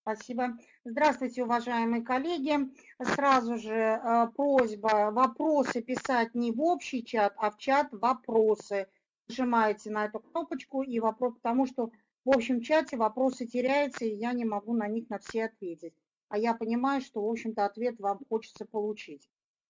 Спасибо. Здравствуйте, уважаемые коллеги. Сразу же просьба вопросы писать не в общий чат, а в чат вопросы. Нажимаете на эту кнопочку и вопрос, потому что в общем чате вопросы теряются, и я не могу на них на все ответить. А я понимаю, что, в общем-то, ответ вам хочется получить.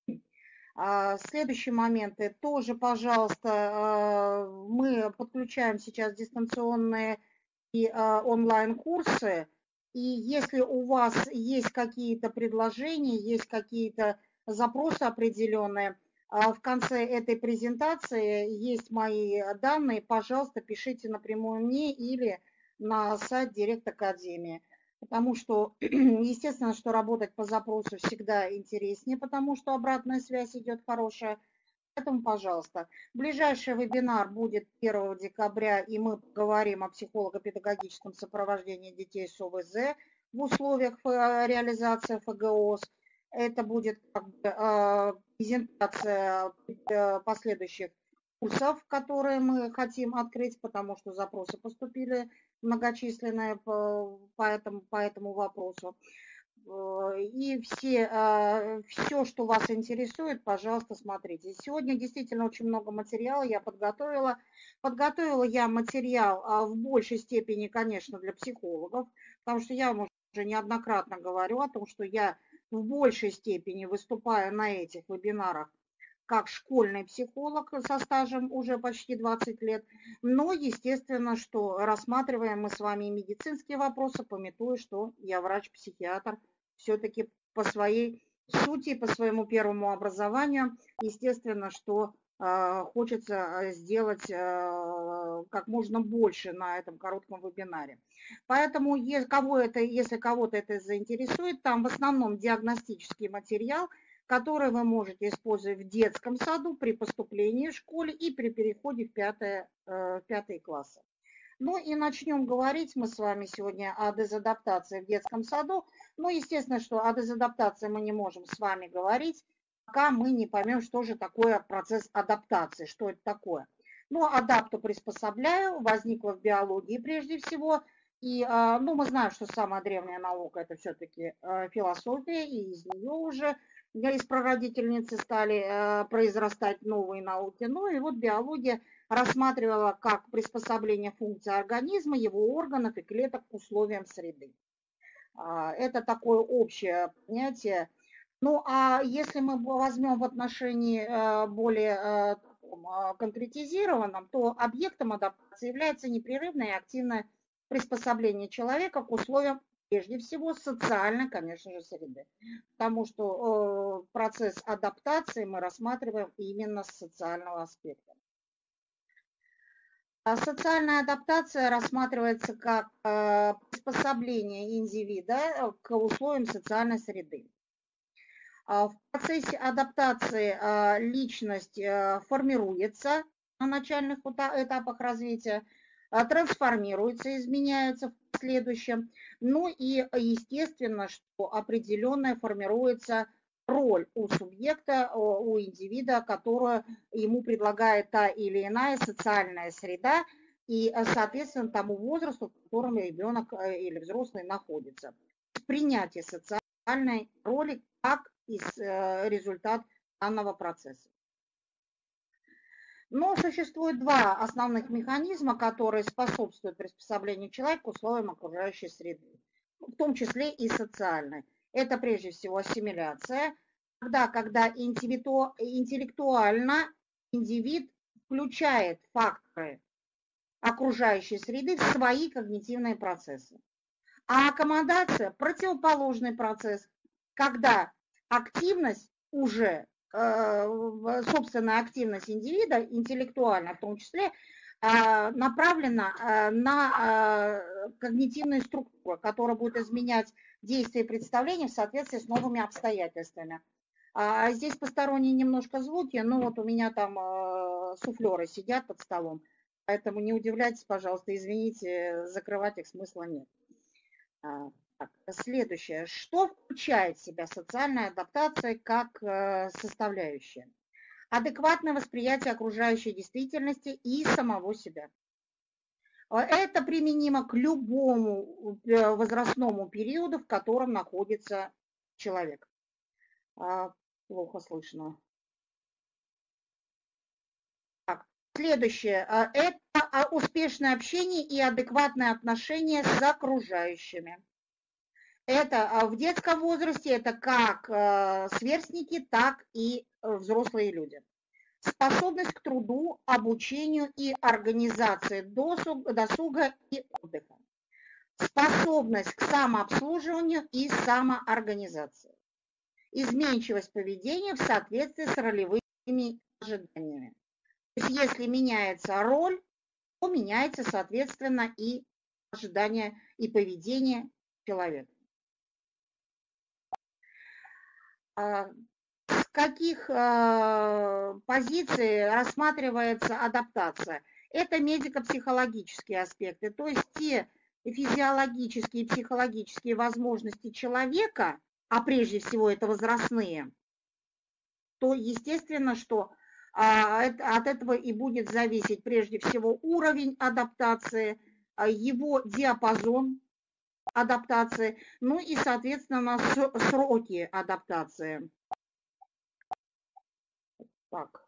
Следующие моменты. Тоже, пожалуйста, мы подключаем сейчас дистанционные и онлайн-курсы. И если у вас есть какие-то предложения, есть какие-то запросы определенные, в конце этой презентации есть мои данные, пожалуйста, пишите напрямую мне или на сайт Директ Академии. Потому что, естественно, что работать по запросу всегда интереснее, потому что обратная связь идет хорошая. Поэтому, пожалуйста, ближайший вебинар будет 1 декабря, и мы поговорим о психолого-педагогическом сопровождении детей с ОВЗ в условиях реализации ФГОС. Это будет презентация последующих курсов, которые мы хотим открыть, потому что запросы поступили многочисленные по этому вопросу. И все, что вас интересует, пожалуйста, смотрите. Сегодня действительно очень много материала я подготовила. Подготовила я материал в большей степени, конечно, для психологов, потому что я вам уже неоднократно говорю о том, что я в большей степени выступаю на этих вебинарах как школьный психолог со стажем уже почти 20 лет. Но, естественно, что рассматриваем мы с вами и медицинские вопросы, памятуя, что я врач-психиатр, все-таки по своей сути, по своему первому образованию, естественно, что хочется сделать как можно больше на этом коротком вебинаре. Поэтому, если кого-то это заинтересует, там в основном диагностический материал, который вы можете использовать в детском саду при поступлении в школе и при переходе в пятые классы. Ну и начнем говорить мы с вами сегодня о дезадаптации в детском саду. Ну, естественно, что о дезадаптации мы не можем с вами говорить, пока мы не поймем, что же такое процесс адаптации, что это такое. Ну, адапту приспособляю, возникла в биологии прежде всего. И, мы знаем, что самая древняя наука – это все-таки философия, и из нее уже из прародительницы стали произрастать новые науки. Ну и вот биология рассматривала как приспособление функций организма, его органов и клеток к условиям среды. Это такое общее понятие. Ну а если мы возьмем в отношении более конкретизированном, то объектом адаптации является непрерывное и активное приспособление человека к условиям, прежде всего, социальной, конечно же, среды. Потому что процесс адаптации мы рассматриваем именно с социального аспекта. Социальная адаптация рассматривается как приспособление индивида к условиям социальной среды. В процессе адаптации личность формируется на начальных этапах развития, трансформируется, изменяется в последующем. Ну и естественно, что определенная формируется роль у субъекта, у индивида, которую ему предлагает та или иная социальная среда и, соответственно, тому возрасту, в котором ребенок или взрослый находится. Принятие социальной роли как результат данного процесса. Но существует два основных механизма, которые способствуют приспособлению человека к условиям окружающей среды, в том числе и социальной. Это прежде всего ассимиляция, когда интеллектуально индивид включает факторы окружающей среды в свои когнитивные процессы. А аккомодация – противоположный процесс, когда активность уже, собственная активность индивида, интеллектуально в том числе, направлена на когнитивную структуру, которая будет изменять действия и представления в соответствии с новыми обстоятельствами. Здесь посторонние немножко звуки, но вот у меня там суфлеры сидят под столом, поэтому не удивляйтесь, пожалуйста, извините, закрывать их смысла нет. Следующее. Что включает в себя социальная адаптация как составляющая? Адекватное восприятие окружающей действительности и самого себя. Это применимо к любому возрастному периоду, в котором находится человек. Плохо слышно. Так, следующее. Это успешное общение и адекватное отношение с окружающими. Это в детском возрасте, это как сверстники, так и взрослые люди. Способность к труду, обучению и организации досуга и отдыха. Способность к самообслуживанию и самоорганизации. Изменчивость поведения в соответствии с ролевыми ожиданиями. То есть если меняется роль, то меняется, соответственно, и ожидания, и поведение человека. С каких позиций рассматривается адаптация? Это медико-психологические аспекты, то есть те физиологические и психологические возможности человека, а прежде всего это возрастные, то естественно, что от этого и будет зависеть прежде всего уровень адаптации, его диапазон адаптации, ну и, соответственно, сроки адаптации. Так.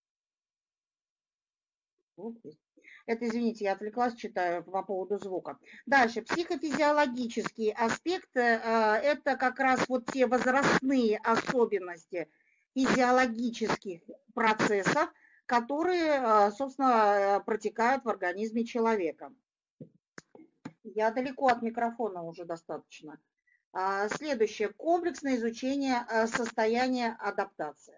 Это, извините, я отвлеклась, читаю по поводу звука. Дальше, психофизиологические аспекты, это как раз вот те возрастные особенности физиологических процессов, которые, собственно, протекают в организме человека. Я далеко от микрофона уже достаточно. Следующее, комплексное изучение состояния адаптации.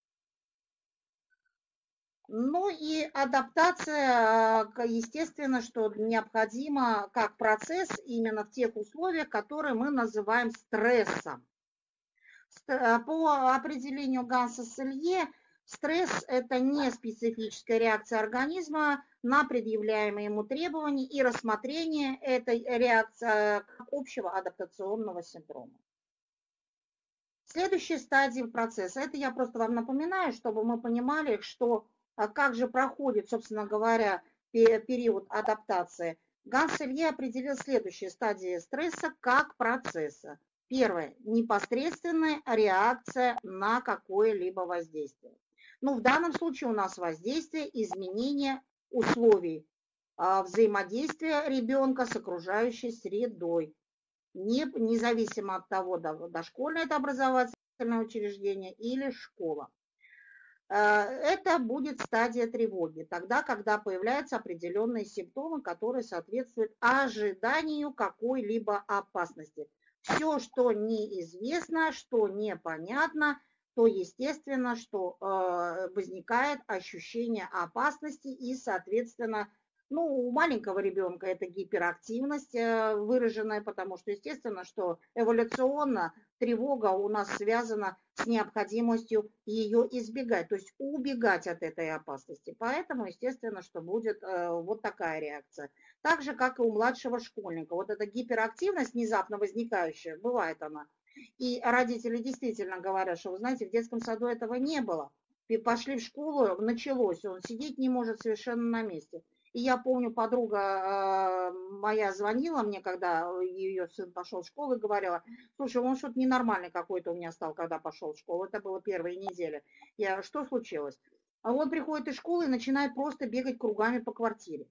Ну и адаптация, естественно, что необходима как процесс именно в тех условиях, которые мы называем стрессом. По определению Ганса Селье, стресс – это не специфическая реакция организма на предъявляемые ему требования и рассмотрение этой реакции как общего адаптационного синдрома. Следующая стадия процесса – это я просто вам напоминаю, чтобы мы понимали, что как же проходит, собственно говоря, период адаптации. Ганс Селье определил следующие стадии стресса как процесса. Первое – непосредственная реакция на какое-либо воздействие. Ну, в данном случае у нас воздействие, изменение условий взаимодействия ребенка с окружающей средой. Независимо от того, дошкольное это образовательное учреждение или школа. Это будет стадия тревоги, тогда, когда появляются определенные симптомы, которые соответствуют ожиданию какой-либо опасности. Все, что неизвестно, что непонятно, то естественно, что возникает ощущение опасности и, соответственно, ну, у маленького ребенка это гиперактивность выраженная, потому что, естественно, что эволюционно тревога у нас связана с необходимостью ее избегать, то есть убегать от этой опасности. Поэтому, естественно, что будет вот такая реакция. Так же, как и у младшего школьника. Вот эта гиперактивность внезапно возникающая, бывает она. И родители действительно говорят, что, вы знаете, в детском саду этого не было. И пошли в школу, началось, он сидеть не может совершенно на месте. И я помню, подруга моя звонила мне, когда ее сын пошел в школу, и говорила: слушай, он что-то ненормальный какой-то у меня стал, когда пошел в школу. Это было первые недели. Что случилось? А он приходит из школы и начинает просто бегать кругами по квартире.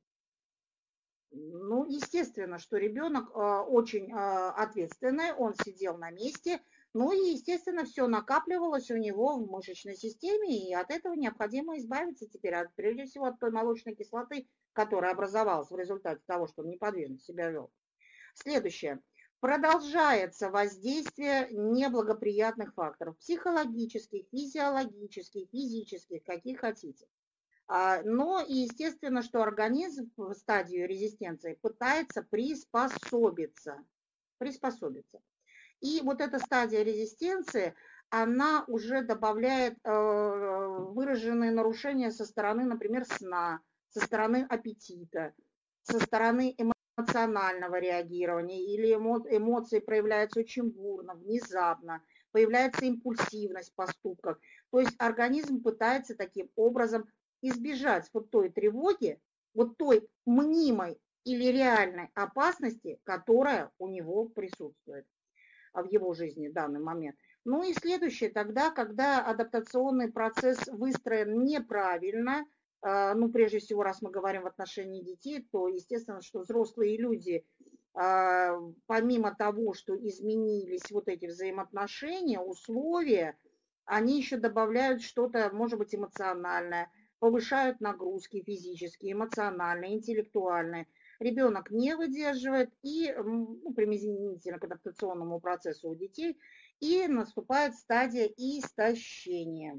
Ну, естественно, что ребенок очень ответственный, он сидел на месте, ну и, естественно, все накапливалось у него в мышечной системе, и от этого необходимо избавиться теперь, прежде всего, от той молочной кислоты, которая образовалась в результате того, что он неподвижно себя вел. Следующее. Продолжается воздействие неблагоприятных факторов, психологических, физиологических, физических, каких хотите. Но, естественно, что организм в стадию резистенции пытается приспособиться. И вот эта стадия резистенции, она уже добавляет выраженные нарушения со стороны, например, сна, со стороны аппетита, со стороны эмоционального реагирования, или эмоции проявляются очень бурно, внезапно, появляется импульсивность в поступках. То есть организм пытается таким образом избежать вот той тревоги, вот той мнимой или реальной опасности, которая у него присутствует в его жизни в данный момент. Ну и следующее, тогда, когда адаптационный процесс выстроен неправильно, ну, прежде всего, раз мы говорим в отношении детей, то, естественно, что взрослые люди, помимо того, что изменились вот эти взаимоотношения, условия, они еще добавляют что-то, может быть, эмоциональное, повышают нагрузки физические, эмоциональные, интеллектуальные. Ребенок не выдерживает и, ну, применительно к адаптационному процессу у детей, и наступает стадия истощения.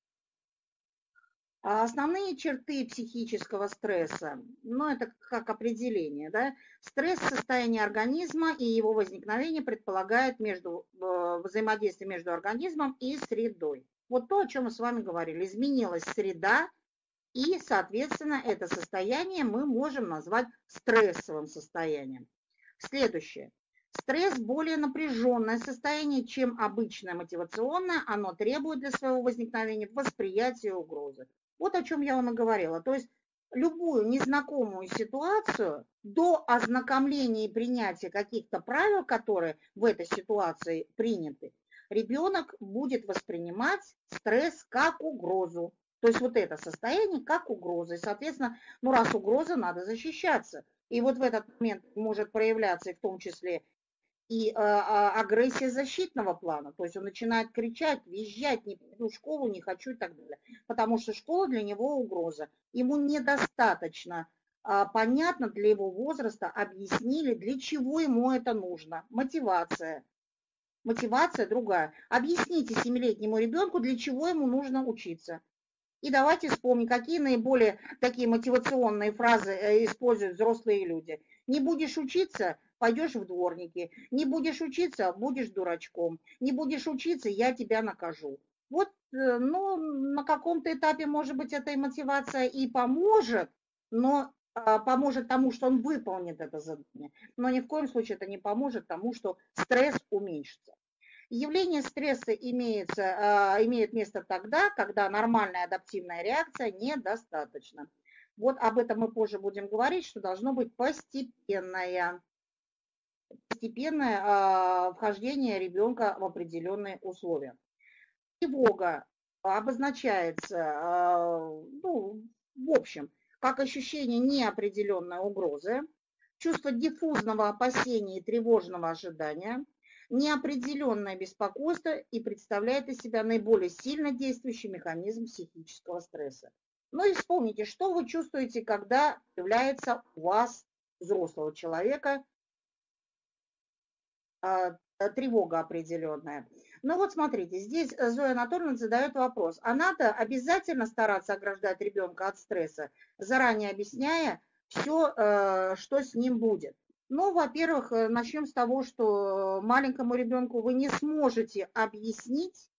А основные черты психического стресса, ну, это как определение, да, стресс состояния организма и его возникновение предполагает взаимодействие между организмом и средой. Вот то, о чем мы с вами говорили, изменилась среда, и, соответственно, это состояние мы можем назвать стрессовым состоянием. Следующее. Стресс – более напряженное состояние, чем обычное мотивационное. Оно требует для своего возникновения восприятия угрозы. Вот о чем я вам и говорила. То есть любую незнакомую ситуацию до ознакомления и принятия каких-то правил, которые в этой ситуации приняты, ребенок будет воспринимать стресс как угрозу. То есть вот это состояние как угроза. И, соответственно, ну раз угроза, надо защищаться. И вот в этот момент может проявляться и в том числе и агрессия защитного плана. То есть он начинает кричать, визжать, не пойду в школу, не хочу и так далее. Потому что школа для него угроза. Ему недостаточно понятно для его возраста объяснили, для чего ему это нужно. Мотивация. Мотивация другая. Объясните 7-летнему ребенку, для чего ему нужно учиться. И давайте вспомним, какие наиболее такие мотивационные фразы используют взрослые люди. Не будешь учиться, пойдешь в дворники. Не будешь учиться, будешь дурачком. Не будешь учиться, я тебя накажу. Вот, ну, на каком-то этапе, может быть, эта мотивация и поможет, но поможет тому, что он выполнит это задание. Но ни в коем случае это не поможет тому, что стресс уменьшится. Явление стресса имеет место тогда, когда нормальная адаптивная реакция недостаточна. Вот об этом мы позже будем говорить, что должно быть постепенное вхождение ребенка в определенные условия. Тревога обозначается, ну, в общем, как ощущение неопределенной угрозы, чувство диффузного опасения и тревожного ожидания, неопределенное беспокойство и представляет из себя наиболее сильно действующий механизм психического стресса. Ну и вспомните, что вы чувствуете, когда появляется у вас, взрослого человека, тревога определенная. Ну вот смотрите, здесь Зоя Анатольевна задает вопрос. А надо обязательно стараться ограждать ребенка от стресса, заранее объясняя все, что с ним будет? Ну, во-первых, начнем с того, что маленькому ребенку вы не сможете объяснить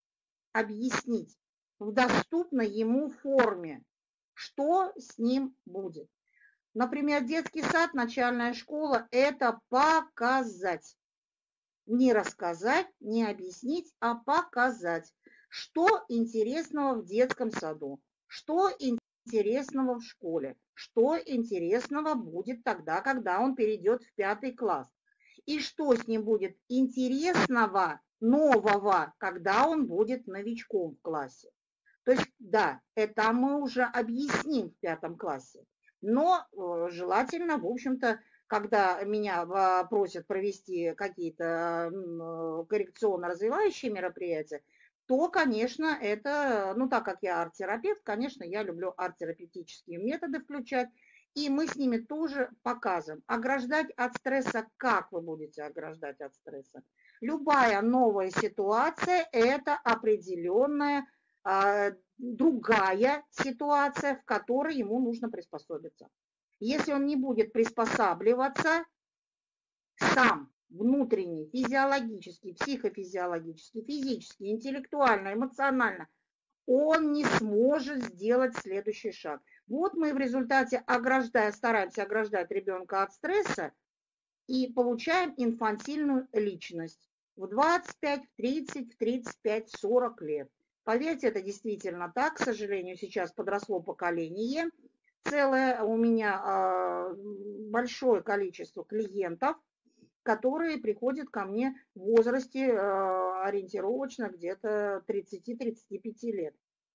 в доступной ему форме, что с ним будет. Например, детский сад, начальная школа – это показать. Не рассказать, не объяснить, а показать, что интересного в детском саду, что интересного в школе, что интересного будет тогда, когда он перейдет в 5 класс, и что с ним будет интересного, нового, когда он будет новичком в классе. То есть, да, это мы уже объясним в 5 классе, но желательно, в общем-то, когда меня просят провести какие-то коррекционно-развивающие мероприятия, то, конечно, это, ну, так как я арт-терапевт, конечно, я люблю арт-терапевтические методы включать, и мы с ними тоже показываем. Ограждать от стресса, как вы будете ограждать от стресса? Любая новая ситуация – это определенная другая ситуация, в которой ему нужно приспособиться. Если он не будет приспосабливаться сам, внутренне, физиологически, психофизиологически, физически, интеллектуально, эмоционально, он не сможет сделать следующий шаг. Вот мы в результате стараемся ограждать ребенка от стресса и получаем инфантильную личность в 25, в 30, в 35, 40 лет. Поверьте, это действительно так. К сожалению, сейчас подросло поколение, целое у меня большое количество клиентов, которые приходят ко мне в возрасте ориентировочно где-то 30-35 лет.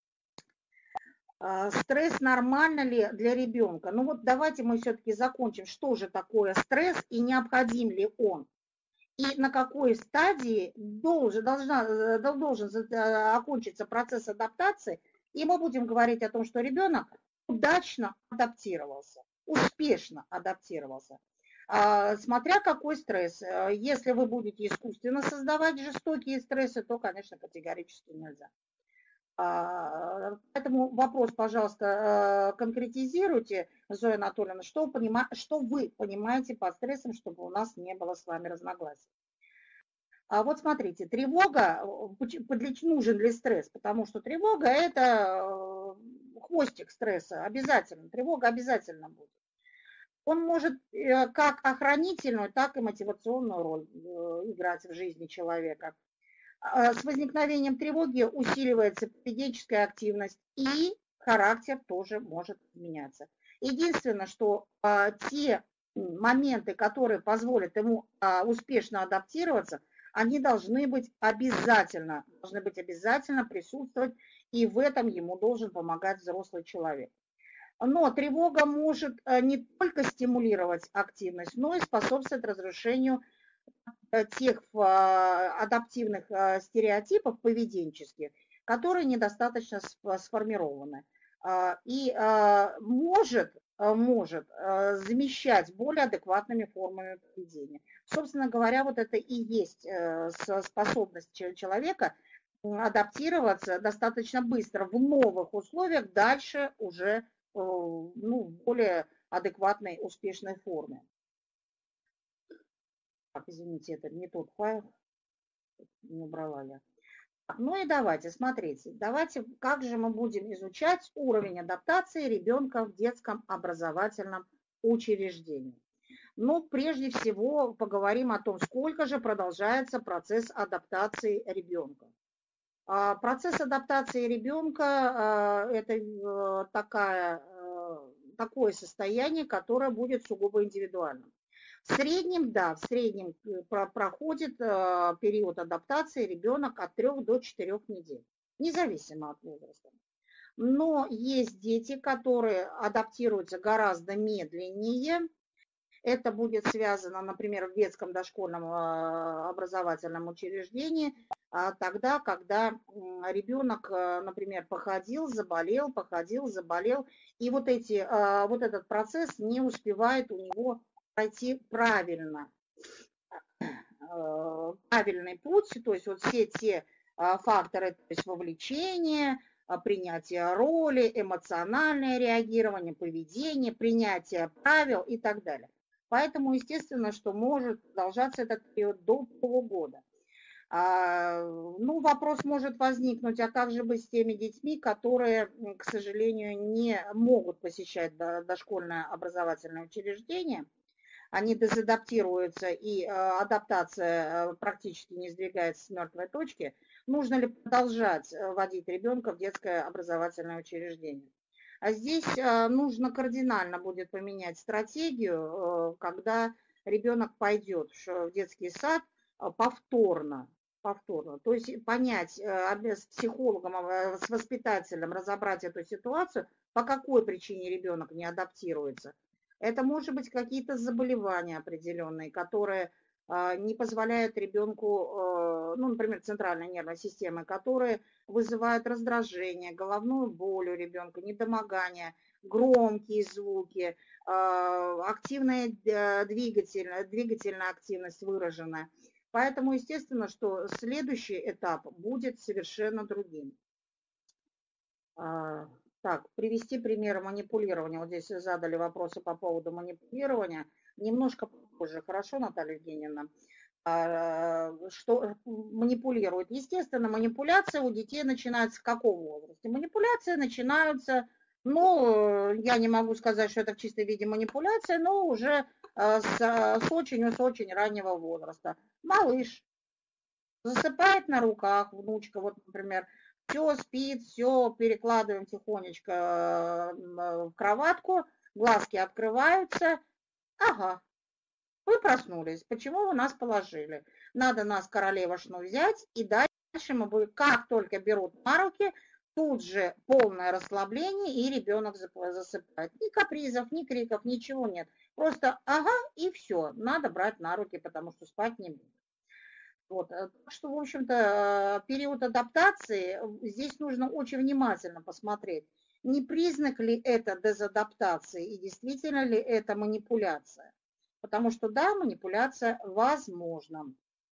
Стресс нормально ли для ребенка? Ну вот давайте мы все-таки закончим, что же такое стресс и необходим ли он. И на какой стадии должен окончиться процесс адаптации, и мы будем говорить о том, что ребенок удачно адаптировался, успешно адаптировался. Смотря какой стресс. Если вы будете искусственно создавать жестокие стрессы, то, конечно, категорически нельзя. Поэтому вопрос, пожалуйста, конкретизируйте, Зоя Анатольевна, что вы понимаете под стрессом, чтобы у нас не было с вами разногласий. Вот смотрите, тревога, нужен ли стресс? Потому что тревога – это хвостик стресса, обязательно, тревога обязательно будет. Он может как охранительную, так и мотивационную роль играть в жизни человека. С возникновением тревоги усиливается поведенческая активность, и характер тоже может меняться. Единственное, что те моменты, которые позволят ему успешно адаптироваться, они должны быть обязательно присутствовать, и в этом ему должен помогать взрослый человек. Но тревога может не только стимулировать активность, но и способствовать разрушению тех адаптивных стереотипов поведенческих, которые недостаточно сформированы, и может замещать более адекватными формами поведения. Собственно говоря, вот это и есть способность человека адаптироваться достаточно быстро в новых условиях, дальше уже в более адекватной, успешной форме. Так, извините, это не тот файл, не убрала я. Ну и давайте, смотрите, как же мы будем изучать уровень адаптации ребенка в детском образовательном учреждении. Ну, прежде всего, поговорим о том, сколько же продолжается процесс адаптации ребенка. Процесс адаптации ребенка – это такое состояние, которое будет сугубо индивидуальным. В среднем проходит период адаптации ребенок от 3 до 4 недель, независимо от возраста. Но есть дети, которые адаптируются гораздо медленнее. Это будет связано, например, в детском дошкольном образовательном учреждении, тогда, когда ребенок, например, походил, заболел, и вот этот процесс не успевает у него пройти правильный путь, то есть вот все те факторы, то есть вовлечение, принятие роли, эмоциональное реагирование, поведение, принятие правил и так далее. Поэтому, естественно, что может продолжаться этот период до полугода. Вопрос может возникнуть, а как же быть с теми детьми, которые, к сожалению, не могут посещать дошкольное образовательное учреждение, они дезадаптируются, и адаптация практически не сдвигается с мертвой точки. Нужно ли продолжать вводить ребенка в детское образовательное учреждение? А здесь нужно кардинально будет поменять стратегию, когда ребенок пойдет в детский сад повторно. То есть понять с психологом, с воспитателем, разобрать эту ситуацию, по какой причине ребенок не адаптируется. Это может быть какие-то заболевания определенные, которые не позволяют ребенку, например, центральной нервной системы, которые вызывают раздражение, головную боль у ребенка, недомогание, громкие звуки, активная двигательная активность выраженная. Поэтому, естественно, что следующий этап будет совершенно другим. Так, привести примеры манипулирования. Вот здесь задали вопросы по поводу манипулирования. Немножко позже, хорошо, Наталья Евгеньевна? Что манипулируют? Естественно, манипуляция у детей начинается в каком возрасте? Манипуляции начинаются, я не могу сказать, что это в чистом виде манипуляция, но уже с очень раннего возраста. Малыш засыпает на руках, внучка, вот, например, все спит, все перекладываем тихонечко в кроватку, глазки открываются. Ага, вы проснулись. Почему вы нас положили? Надо нас, королевушну, взять, и дальше мы будем, как только берут на руки, тут же полное расслабление, и ребенок засыпает. Ни капризов, ни криков, ничего нет. Просто ага, и все. Надо брать на руки, потому что спать не будет. Вот. Так что, в общем-то, период адаптации, здесь нужно очень внимательно посмотреть, не признак ли это дезадаптации и действительно ли это манипуляция. Потому что, да, манипуляция возможна.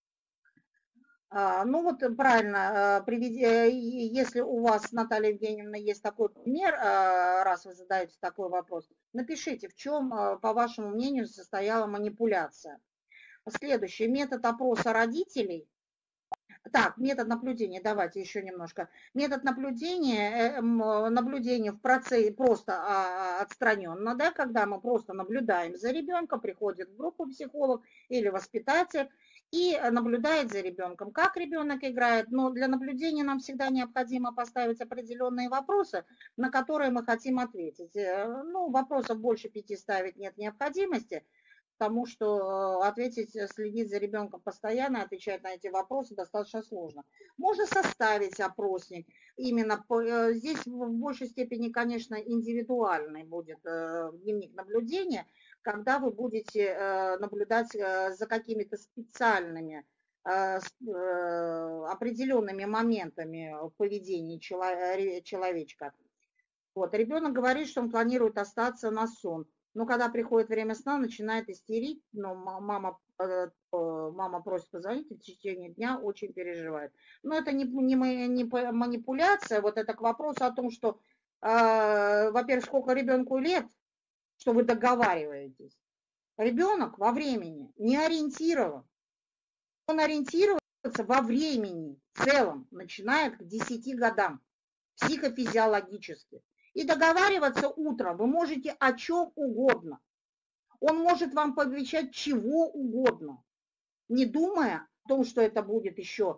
Ну вот правильно, если у вас, Наталья Евгеньевна, есть такой пример, раз вы задаете такой вопрос, напишите, в чем, по вашему мнению, состояла манипуляция. Следующий метод опроса родителей. Так, метод наблюдения, давайте еще немножко. Метод наблюдения, наблюдение в процессе просто отстраненно, да, когда мы просто наблюдаем за ребенком, приходит в группу психолог или воспитатель и наблюдает за ребенком, как ребенок играет. Но для наблюдения нам всегда необходимо поставить определенные вопросы, на которые мы хотим ответить. Ну, вопросов больше 5 ставить нет необходимости, потому что ответить, следить за ребенком постоянно, отвечать на эти вопросы достаточно сложно. Можно составить опросник. Именно здесь в большей степени, конечно, индивидуальный будет дневник наблюдения, когда вы будете наблюдать за какими-то специальными определенными моментами в поведении человечка. Вот. Ребенок говорит, что он планирует остаться на сон. Но когда приходит время сна, начинает истерить, но мама просит позвонить, и в течение дня очень переживает. Но это не манипуляция, вот это к вопросу о том, что, во-первых, сколько ребенку лет, что вы договариваетесь. Ребенок во времени не ориентирован. Он ориентироваться во времени в целом начинает к 10 годам, психофизиологически. И договариваться утром вы можете о чем угодно. Он может вам пообещать чего угодно, не думая о том, что это будет еще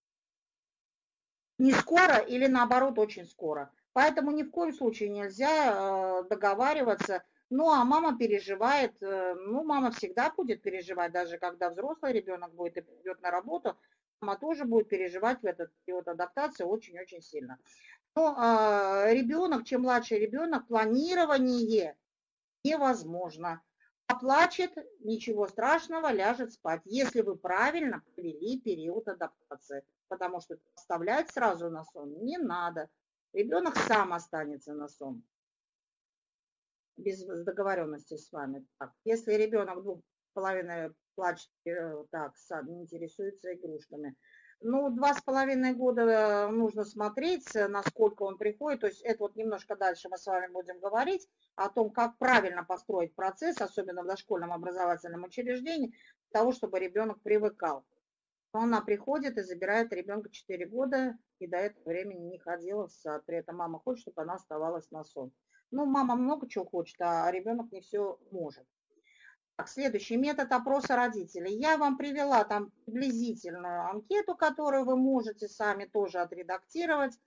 не скоро или наоборот очень скоро. Поэтому ни в коем случае нельзя договариваться. Ну, а мама переживает, ну, мама всегда будет переживать, даже когда взрослый ребенок будет и придет на работу, мама тоже будет переживать в этот период адаптации очень-очень сильно. Но ребенок, чем младший ребенок, планирование невозможно. Поплачет, ничего страшного, ляжет спать, если вы правильно провели период адаптации. Потому что оставлять сразу на сон не надо. Ребенок сам останется на сон. Без договоренности с вами. Так, если ребенок 2,5 плачет, так, не интересуется игрушками. Ну, 2,5 года нужно смотреть, насколько он приходит. То есть это вот немножко дальше мы с вами будем говорить о том, как правильно построить процесс, особенно в дошкольном образовательном учреждении, для того, чтобы ребенок привыкал. Но она приходит и забирает ребенка 4 года, и до этого времени не ходила в сад. При этом мама хочет, чтобы она оставалась на сон. Ну, мама много чего хочет, а ребенок не все может. Так, следующий метод опроса родителей. Я вам привела там приблизительную анкету, которую вы можете сами тоже отредактировать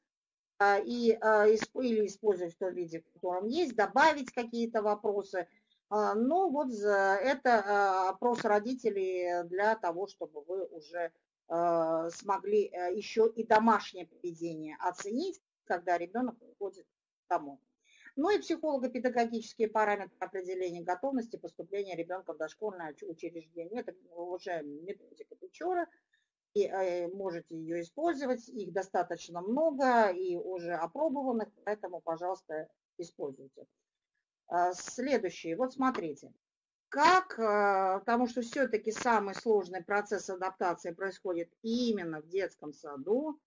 или использовать в том виде, в котором есть, добавить какие-то вопросы. Ну, вот это опрос родителей для того, чтобы вы уже смогли еще и домашнее поведение оценить, когда ребенок приходит домой. Ну и психолого-педагогические параметры определения готовности поступления ребенка в дошкольное учреждение. Это уже методика Печора, и можете ее использовать. Их достаточно много и уже опробованных, поэтому, пожалуйста, используйте. Следующий, вот смотрите. Потому что все-таки самый сложный процесс адаптации происходит именно в детском саду,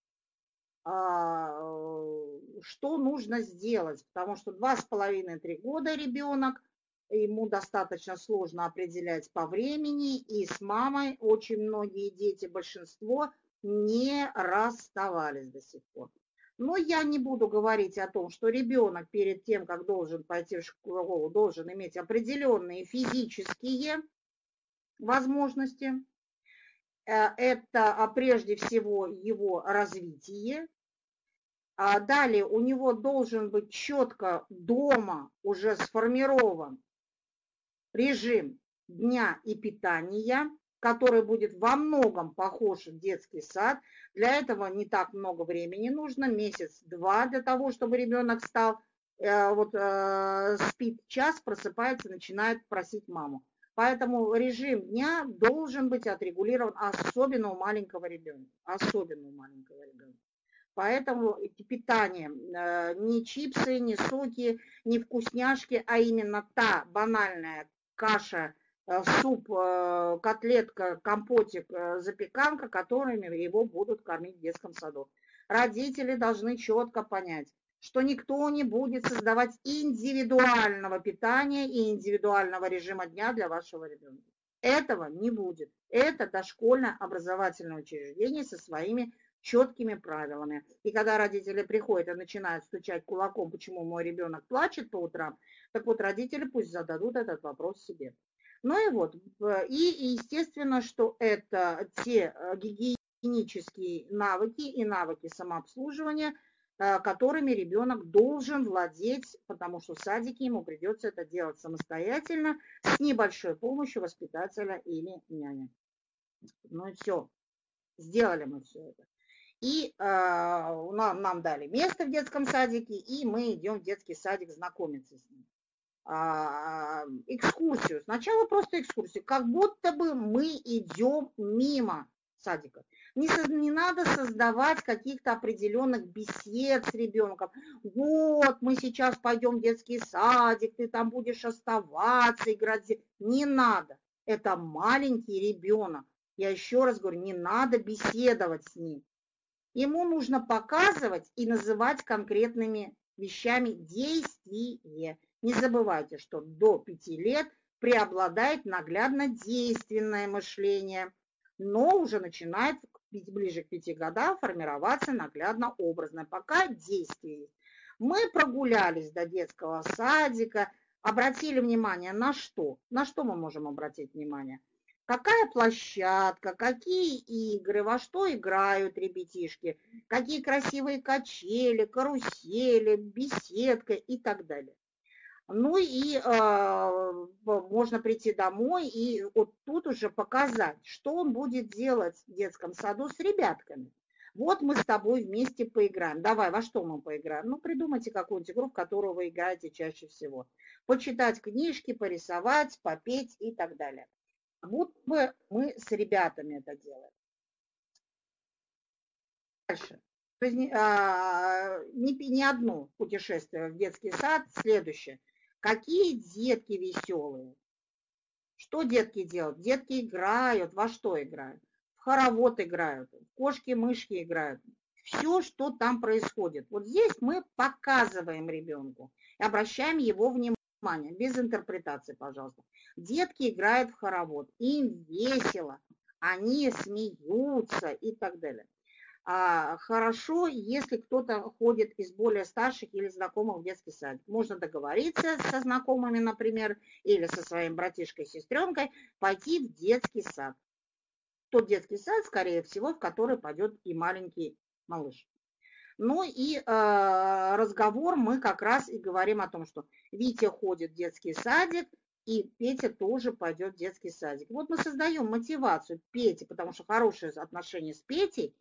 что нужно сделать, потому что 2,5-3 года ребенок, ему достаточно сложно определять по времени, и с мамой очень многие дети, большинство, не расставались до сих пор. Но я не буду говорить о том, что ребенок перед тем, как должен пойти в школу, должен иметь определенные физические возможности. Это прежде всего его развитие. Далее у него должен быть четко дома уже сформирован режим дня и питания, который будет во многом похож на детский сад. Для этого не так много времени нужно, месяц-два для того, чтобы ребенок стал, спит час, просыпается, начинает просить маму. Поэтому режим дня должен быть отрегулирован, особенно у маленького ребенка. Поэтому питание, не чипсы, не соки, не вкусняшки, а именно та банальная каша, суп, котлетка, компотик, запеканка, которыми его будут кормить в детском саду. Родители должны четко понять, что никто не будет создавать индивидуального питания и индивидуального режима дня для вашего ребенка. Этого не будет. Это дошкольное образовательное учреждение со своими четкими правилами. И когда родители приходят и начинают стучать кулаком, почему мой ребенок плачет по утрам, так вот родители пусть зададут этот вопрос себе. Ну и вот, и естественно, что это те гигиенические навыки и навыки самообслуживания, которыми ребенок должен владеть, потому что в садике ему придется это делать самостоятельно, с небольшой помощью воспитателя или няни. Ну и все, сделали мы все это. И нам дали место в детском садике, и мы идем в детский садик знакомиться с ним. Экскурсию. Сначала просто экскурсию, как будто бы мы идем мимо садика. Не надо создавать каких-то определенных бесед с ребенком. Вот, мы сейчас пойдем в детский садик, ты там будешь оставаться, играть. Не надо. Это маленький ребенок. Я еще раз говорю, не надо беседовать с ним. Ему нужно показывать и называть конкретными вещами действие. Не забывайте, что до 5 лет преобладает наглядно-действенное мышление, но уже начинает ближе к 5 годам формироваться наглядно-образное. Пока действие есть. Мы прогулялись до детского садика, обратили внимание на что? На что мы можем обратить внимание? Какая площадка, какие игры, во что играют ребятишки, какие красивые качели, карусели, беседка и так далее. Ну и можно прийти домой и вот тут уже показать, что он будет делать в детском саду с ребятками. Вот мы с тобой вместе поиграем. Давай, во что мы поиграем? Ну, придумайте какую-нибудь игру, в которую вы играете чаще всего. Почитать книжки, порисовать, попеть и так далее. Будто бы мы с ребятами это делаем. Дальше. То есть не одно путешествие в детский сад. Следующее. Какие детки веселые? Что детки делают? Детки играют. Во что играют? В хоровод играют, в кошки-мышки играют. Все, что там происходит. Вот здесь мы показываем ребенку и обращаем его внимание. Без интерпретации, пожалуйста. Детки играют в хоровод, им весело, они смеются и так далее. Хорошо, если кто-то ходит из более старших или знакомых в детский садик. Можно договориться со знакомыми, например, или со своим братишкой, сестренкой, пойти в детский сад. Тот детский сад, скорее всего, в который пойдет и маленький малыш. Ну и разговор мы как раз и говорим о том, что Витя ходит в детский садик, и Петя тоже пойдет в детский садик. Вот мы создаем мотивацию Пети, потому что хорошие отношения с Петей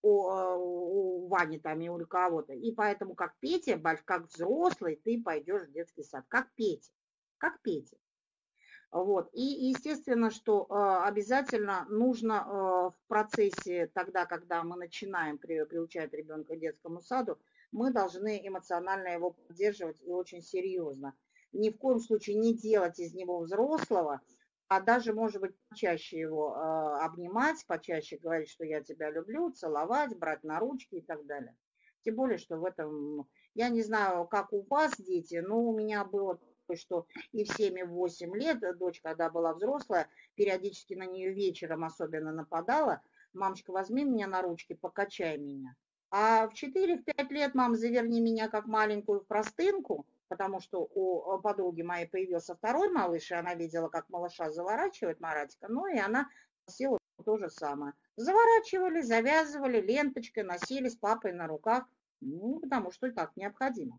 у Вани там и у кого-то. И поэтому как Петя, как взрослый, ты пойдешь в детский сад. Как Петя. Как Петя. Вот. И естественно, что обязательно нужно в процессе, тогда, когда мы начинаем приучать ребенка к детскому саду, мы должны эмоционально его поддерживать и очень серьезно. Ни в коем случае не делать из него взрослого, а даже, может быть, почаще его обнимать, почаще говорить, что я тебя люблю, целовать, брать на ручки и так далее. Тем более, что в этом, я не знаю, как у вас дети, но у меня было... что и в 7, и в 8 лет дочь, когда была взрослая, периодически на нее вечером особенно нападала. Мамочка, возьми меня на ручки, покачай меня. А в 4-5 лет, мам, заверни меня как маленькую в простынку, потому что у подруги моей появился второй малыш, и она видела, как малыша заворачивает Маратика, ну и она просила то же самое. Заворачивали, завязывали ленточкой, носили с папой на руках. Ну, потому что и так необходимо.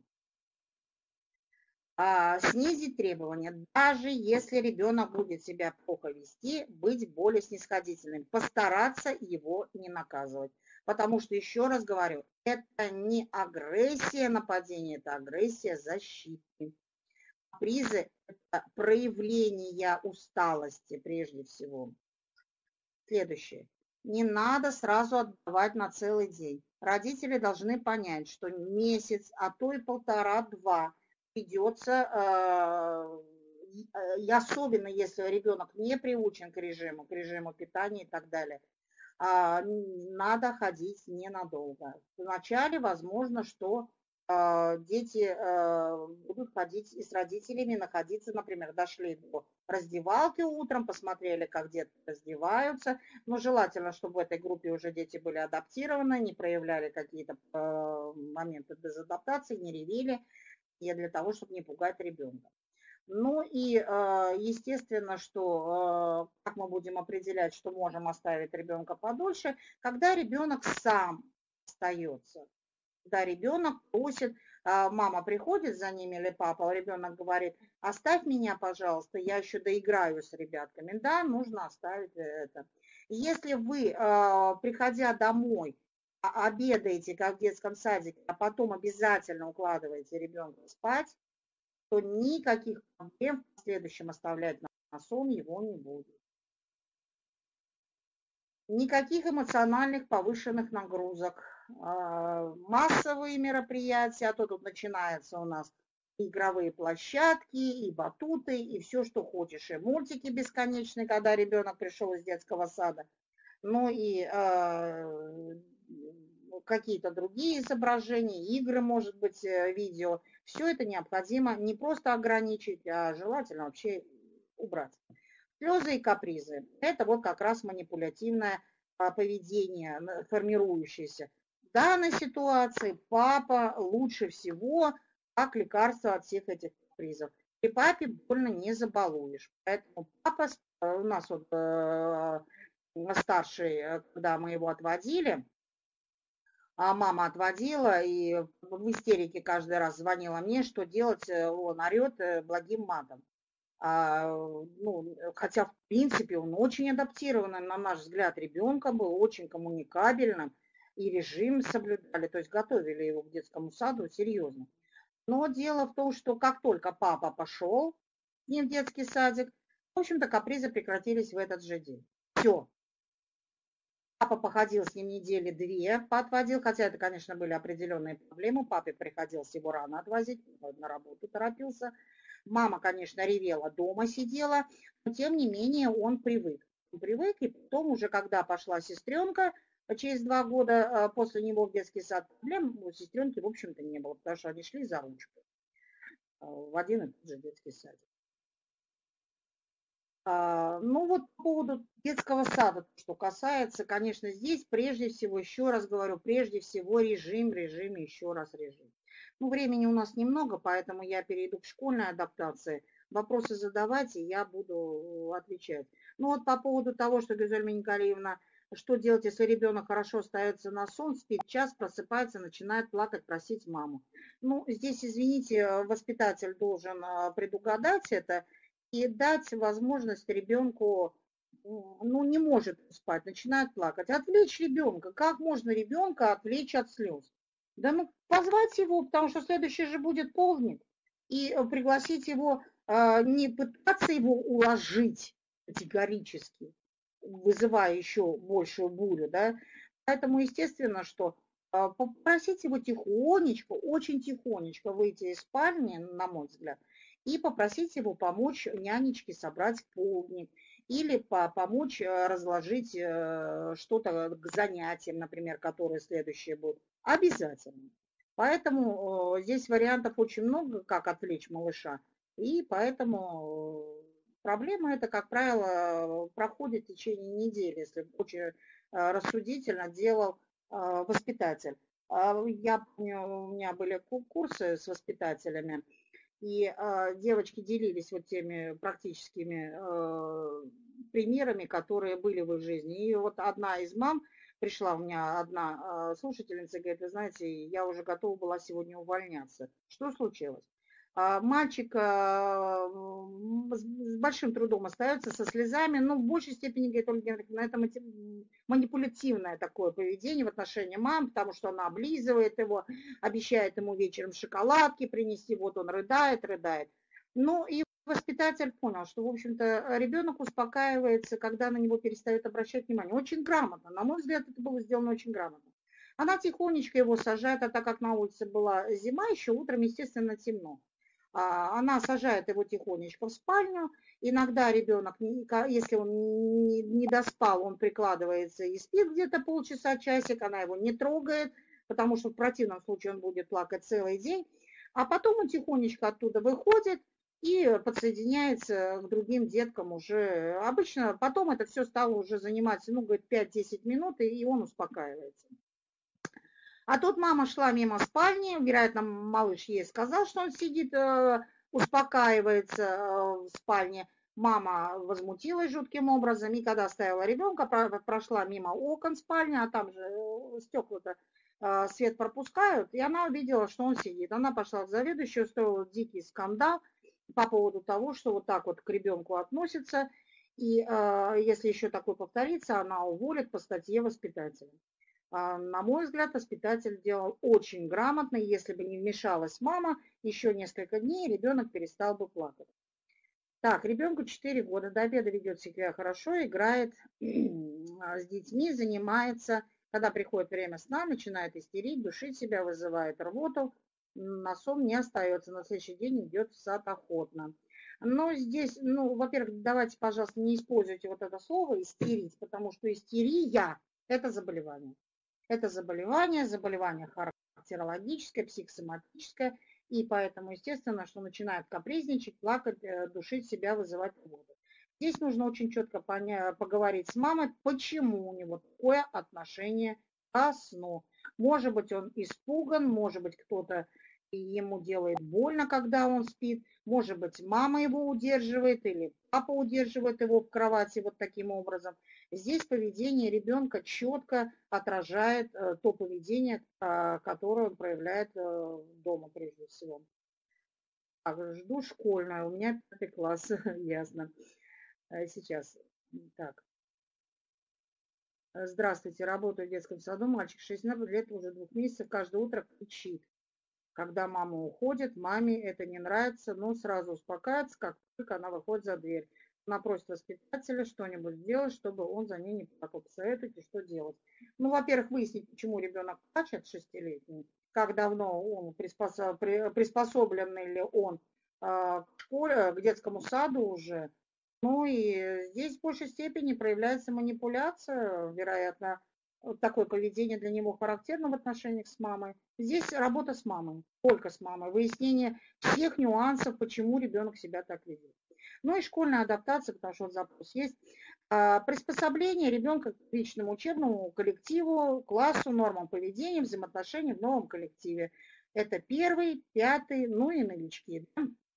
Снизить требования, даже если ребенок будет себя плохо вести, быть более снисходительным, постараться его не наказывать. Потому что, еще раз говорю, это не агрессия нападения, это агрессия защиты. Капризы– это проявление усталости прежде всего. Следующее. Не надо сразу отдавать на целый день. Родители должны понять, что месяц, а то и полтора-два придется, и особенно если ребенок не приучен к режиму питания и так далее, надо ходить ненадолго. Вначале возможно, что дети будут ходить и с родителями находиться, например, дошли до раздевалки утром, посмотрели, как дети раздеваются, но желательно, чтобы в этой группе уже дети были адаптированы, не проявляли какие-то моменты дезадаптации, не ревели, и для того, чтобы не пугать ребенка. Ну и естественно, что как мы будем определять, что можем оставить ребенка подольше, когда ребенок сам остается. Когда ребенок просит, мама приходит за ними или папа, ребенок говорит, оставь меня, пожалуйста, я еще доиграю с ребятками. Да, нужно оставить это. Если вы, приходя домой, обедаете, как в детском садике, а потом обязательно укладываете ребенка спать, то никаких проблем в последующем оставлять на сон его не будет. Никаких эмоциональных повышенных нагрузок. Массовые мероприятия, а то тут начинаются у нас игровые площадки, и батуты, и все, что хочешь, и мультики бесконечные, когда ребенок пришел из детского сада, ну и какие-то другие изображения, игры, может быть, видео. Все это необходимо не просто ограничить, а желательно вообще убрать. Слезы и капризы– это вот как раз манипулятивное поведение, формирующееся. В данной ситуации папа лучше всего как лекарство от всех этих капризов. При папе больно не забалуешь. Поэтому папа, у нас вот старший, когда мы его отводили, мама отводила и в истерике каждый раз звонила мне, что делать, он орет благим матом. Ну, хотя, в принципе, он очень адаптированный, на наш взгляд, ребенком был, очень коммуникабельным, и режим соблюдали, то есть готовили его к детскому саду серьезно. Но дело в том, что как только папа пошел с ним в детский садик, в общем-то, капризы прекратились в этот же день. Все. Папа походил с ним недели две, поотводил, хотя это, конечно, были определенные проблемы. Папе приходилось его рано отвозить, на работу торопился. Мама, конечно, ревела, дома сидела, но тем не менее он привык. Он привык, и потом уже, когда пошла сестренка, через 2 года после него в детский сад, проблем у сестренки, в общем-то, не было, потому что они шли за ручку в один и тот же детский садик. Ну вот по поводу детского сада, что касается, конечно, здесь прежде всего, еще раз говорю, прежде всего режим, еще раз режим. Ну, времени у нас немного, поэтому я перейду к школьной адаптации. Вопросы задавайте, я буду отвечать. Ну вот по поводу того, что, Гюзельма Николаевна, что делать, если ребенок хорошо остается на сон, спит час, просыпается, начинает плакать, просить маму. Ну, здесь, извините, воспитатель должен предугадать это и дать возможность ребенку, ну, не может спать, начинает плакать. Отвлечь ребенка. Как можно ребенка отвлечь от слез? Да ну, позвать его, потому что следующий же будет полдник, и пригласить его, не пытаться его уложить категорически, вызывая еще большую бурю, да. Поэтому, естественно, что попросить его тихонечко, очень тихонечко выйти из спальни, на мой взгляд, и попросить его помочь нянечке собрать полдник или помочь разложить что-то к занятиям, например, которые следующие будут. Обязательно. Поэтому здесь вариантов очень много, как отвлечь малыша. И поэтому проблема эта, как правило, проходит в течение недели, если очень рассудительно делал воспитатель. Я помню, у меня были курсы с воспитателями, и девочки делились вот теми практическими примерами, которые были в их жизни. И вот одна из мам Пришла у меня одна слушательница, говорит, вы знаете, я уже готова была сегодня увольняться. Что случилось? Мальчик с большим трудом остается со слезами, но в большей степени, говорит Ольга Генриховна, это манипулятивное такое поведение в отношении мам, потому что она облизывает его, обещает ему вечером шоколадки принести, вот он рыдает, рыдает. Ну и воспитатель понял, что, в общем-то, ребенок успокаивается, когда на него перестает обращать внимание. Очень грамотно, на мой взгляд, это было сделано очень грамотно. Она тихонечко его сажает, а так как на улице была зима, еще утром, естественно, темно. Она сажает его тихонечко в спальню. Иногда ребенок, если он не доспал, он прикладывается и спит где-то полчаса, часик, она его не трогает, потому что в противном случае он будет плакать целый день. А потом он тихонечко оттуда выходит и подсоединяется к другим деткам уже. Обычно потом это все стало уже занимать, ну, говорит, 5-10 минут, и он успокаивается. А тут мама шла мимо спальни, вероятно, малыш ей сказал, что он сидит, успокаивается в спальне. Мама возмутилась жутким образом, и когда оставила ребенка, прошла мимо окон спальни, а там же стекла-то свет пропускают, и она увидела, что он сидит. Она пошла к заведующей, устроила дикий скандал по поводу того, что вот так вот к ребенку относятся, и если еще такое повторится, она уволит по статье воспитателя. На мой взгляд, воспитатель делал очень грамотно, и если бы не вмешалась мама, еще несколько дней ребенок перестал бы плакать. Так, ребенку 4 года, до обеда ведет себя хорошо, играет с детьми, занимается. Когда приходит время сна, начинает истерить, душить себя, вызывает рвоту, на сон не остается, на следующий день идет в сад охотно. Но здесь, ну, во-первых, давайте, пожалуйста, не используйте вот это слово истерить, потому что истерия – это заболевание. Это заболевание характерологическое, психосоматическое, и поэтому, естественно, что начинают капризничать, плакать, душить себя, вызывать рвоту. Здесь нужно очень четко поговорить с мамой, почему у него такое отношение ко сну. Может быть, он испуган, может быть, кто-то ему делает больно, когда он спит, может быть, мама его удерживает или папа удерживает его в кровати вот таким образом. Здесь поведение ребенка четко отражает то поведение, которое он проявляет дома прежде всего. Так, жду школьное, у меня 5 класс, ясно. Сейчас, так. Здравствуйте, работаю в детском саду, мальчик 6 лет, уже 2 месяцев, каждое утро кричит. Когда мама уходит, маме это не нравится, но сразу успокаивается, как только она выходит за дверь. Она просит воспитателя что-нибудь сделать, чтобы он за ней не плакал. Посоветуйте, что делать. Ну, во-первых, выяснить, почему ребенок плачет 6-летний, как давно он приспособленный ли он к школе, к детскому саду уже. Ну и здесь в большей степени проявляется манипуляция, вероятно, такое поведение для него характерно в отношениях с мамой. Здесь работа с мамой, только с мамой, выяснение всех нюансов, почему ребенок себя так ведет. Ну и школьная адаптация, потому что вот запрос есть. Приспособление ребенка к личному учебному коллективу, классу, нормам поведения, взаимоотношений в новом коллективе. Это 1, 5, ну и новички.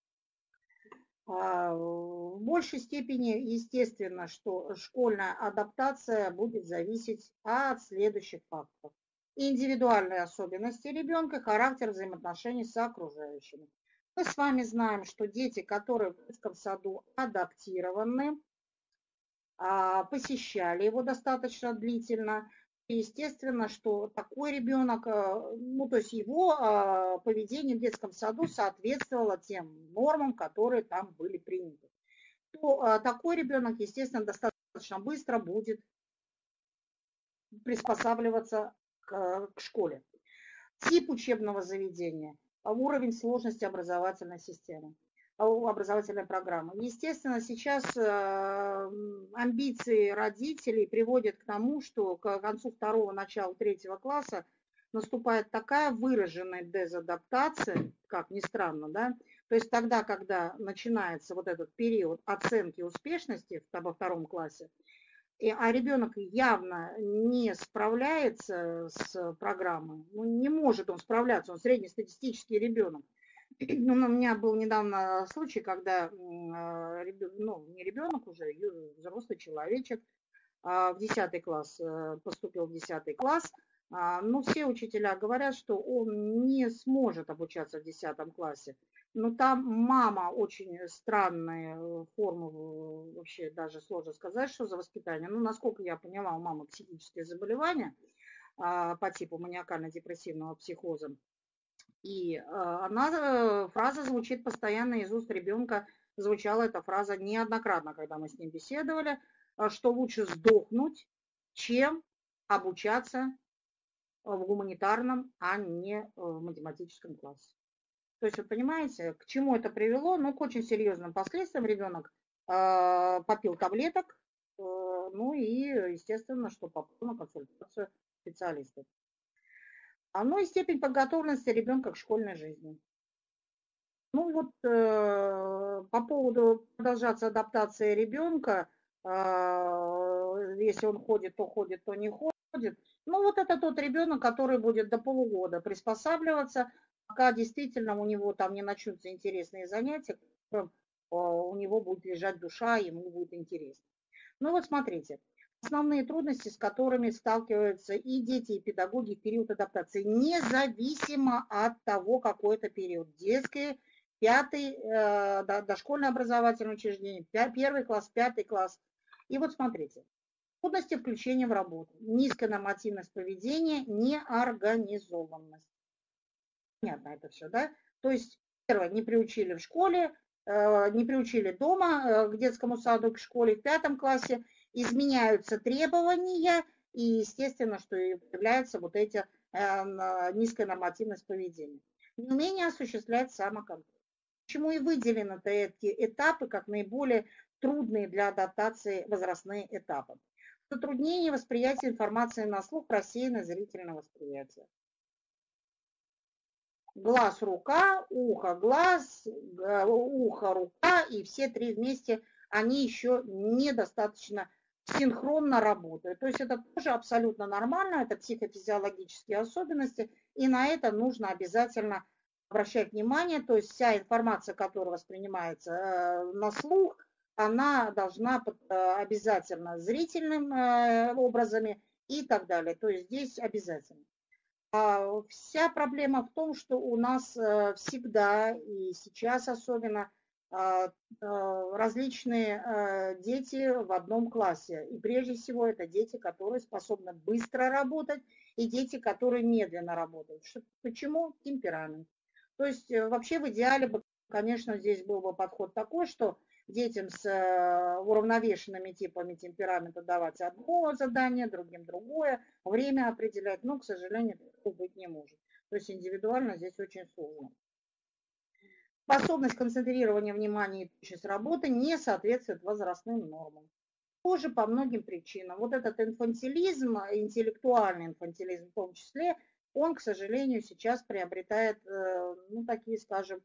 В большей степени, естественно, что школьная адаптация будет зависеть от следующих факторов. Индивидуальные особенности ребенка, характер взаимоотношений с окружающими. Мы с вами знаем, что дети, которые в детском саду адаптированы, посещали его достаточно длительно, естественно, что такой ребенок, ну, то есть его поведение в детском саду соответствовало тем нормам, которые там были приняты. То такой ребенок, естественно, достаточно быстро будет приспосабливаться к школе. Тип учебного заведения, уровень сложности образовательной системы, образовательной программы. Естественно, сейчас амбиции родителей приводят к тому, что к концу 2-го, началу 3-го класса наступает такая выраженная дезадаптация, как ни странно, да, то есть тогда, когда начинается вот этот период оценки успешности во 2-м классе, а ребенок явно не справляется с программой, ну, не может он справляться, он среднестатистический ребенок. Ну, у меня был недавно случай, когда, ну, не ребенок уже, взрослый человечек, в 10 класс, поступил в 10 класс. Но все учителя говорят, что он не сможет обучаться в 10 классе. Но там мама очень странная форма, вообще даже сложно сказать, что за воспитание. Ну, насколько я поняла, у мамы психические заболевания по типу маниакально-депрессивного психоза. И фраза звучит постоянно из уст ребенка, звучала эта фраза неоднократно, когда мы с ним беседовали, что лучше сдохнуть, чем обучаться в гуманитарном, а не в математическом классе. То есть, вы понимаете, к чему это привело? Ну, к очень серьезным последствиям. Ребенок попил таблеток, ну и, естественно, что попал на консультацию специалистов. Ну и степень подготовленности ребенка к школьной жизни. Ну вот по поводу продолжаться адаптации ребенка, если он ходит, то не ходит. Ну вот это тот ребенок, который будет до полугода приспосабливаться, пока действительно у него там не начнутся интересные занятия, у него будет лежать душа, ему будет интересно. Ну вот смотрите, основные трудности, с которыми сталкиваются и дети, и педагоги в период адаптации, независимо от того, какой это период. Детский, 5, дошкольное образовательное учреждение, 1 класс, 5 класс. И вот смотрите, трудности включения в работу, низкая нормативность поведения, неорганизованность. Понятно это все, да? То есть, первое, не приучили в школе, не приучили дома к детскому саду, к школе в 5 классе, изменяются требования, и естественно, что и появляется вот эти низкая нормативность поведения. Неумение осуществлять самоконтроль. Почему и выделены эти этапы как наиболее трудные для адаптации возрастные этапы. Затруднение восприятия информации на слух, рассеянное зрительное восприятие. Глаз, рука, ухо, глаз, ухо, рука, и все три вместе, они еще недостаточно синхронно работают. То есть это тоже абсолютно нормально, это психофизиологические особенности, и на это нужно обязательно обращать внимание. То есть вся информация, которая воспринимается на слух, она должна обязательно зрительным образами и так далее. То есть здесь обязательно. Вся проблема в том, что у нас всегда и сейчас особенно различные дети в одном классе. И прежде всего это дети, которые способны быстро работать, и дети, которые медленно работают. Почему? Темперамент. То есть вообще в идеале, конечно, здесь был бы подход такой, что детям с уравновешенными типами темперамента давать одно задание, другим другое, время определять, но, к сожалению, такого быть не может. То есть индивидуально здесь очень сложно. Способность концентрирования внимания и точность работы не соответствует возрастным нормам. Тоже по многим причинам. Вот этот инфантилизм, интеллектуальный инфантилизм в том числе, он, к сожалению, сейчас приобретает, ну, такие, скажем,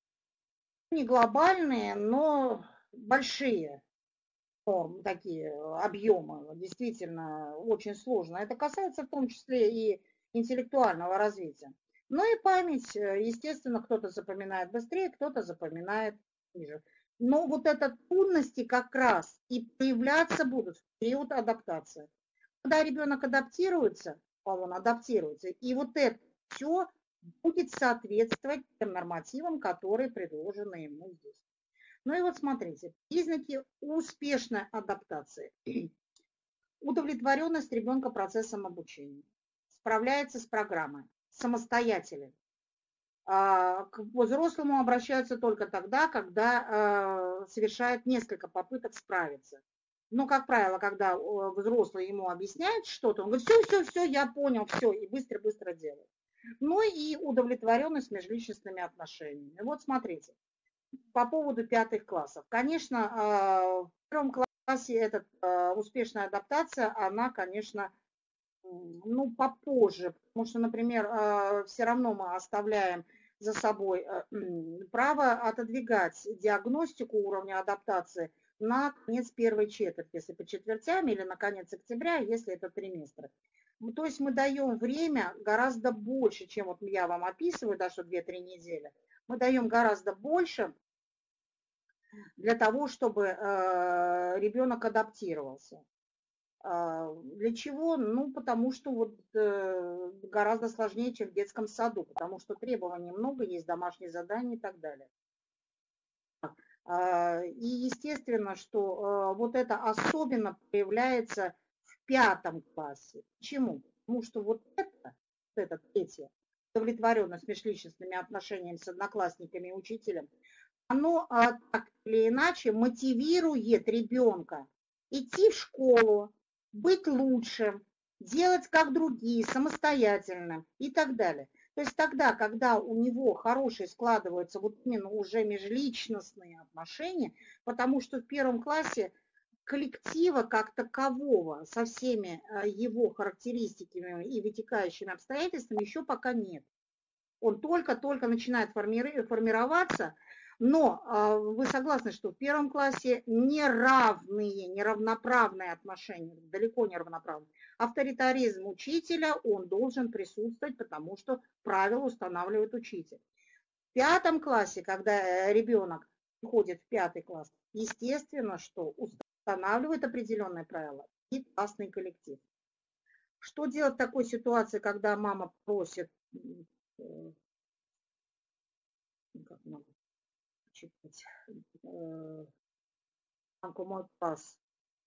не глобальные, но большие такие объемы, действительно очень сложно. Это касается в том числе и интеллектуального развития. Ну и память, естественно, кто-то запоминает быстрее, кто-то запоминает ниже. Но вот это трудности как раз и появляться будут в период адаптации. Когда ребенок адаптируется, он адаптируется, и вот это все будет соответствовать тем нормативам, которые предложены ему здесь. Ну и вот смотрите, признаки успешной адаптации. Удовлетворенность ребенка процессом обучения. Справляется с программой. Самостоятелен. К взрослому обращаются только тогда, когда совершает несколько попыток справиться. Но, как правило, когда взрослый ему объясняет что-то, он говорит, все, я понял, все, и быстро-быстро делает. Ну и удовлетворенность межличностными отношениями. Вот смотрите, по поводу 5 классов. Конечно, в 1 классе эта успешная адаптация, она, конечно, ну, попозже, потому что, например, все равно мы оставляем за собой право отодвигать диагностику уровня адаптации на конец первой четверти, если по четвертям, или на конец октября, если это триместры. То есть мы даем время гораздо больше, чем вот я вам описываю, да, что 2-3 недели. Мы даем гораздо больше для того, чтобы ребенок адаптировался. Для чего? Ну, потому что вот гораздо сложнее, чем в детском саду, потому что требований много, есть домашние задания и так далее. И естественно, что вот это особенно проявляется в 5 классе. Почему? Потому что вот это третье, удовлетворенность межличностными отношениями с одноклассниками и учителем, оно так или иначе мотивирует ребенка идти в школу, быть лучшим, делать как другие, самостоятельным и так далее. То есть тогда, когда у него хорошие складываются вот именно уже межличностные отношения, потому что в 1 классе коллектива как такового со всеми его характеристиками и вытекающими обстоятельствами еще пока нет. Он только-только начинает формироваться, но вы согласны, что в 1 классе неравноправные отношения, далеко не равноправные. Авторитаризм учителя, он должен присутствовать, потому что правила устанавливает учитель. В 5 классе, когда ребенок входит в 5 класс, естественно, что устанавливает определенные правила и классный коллектив. Что делать в такой ситуации, когда мама просит, как могу читать, мой класс,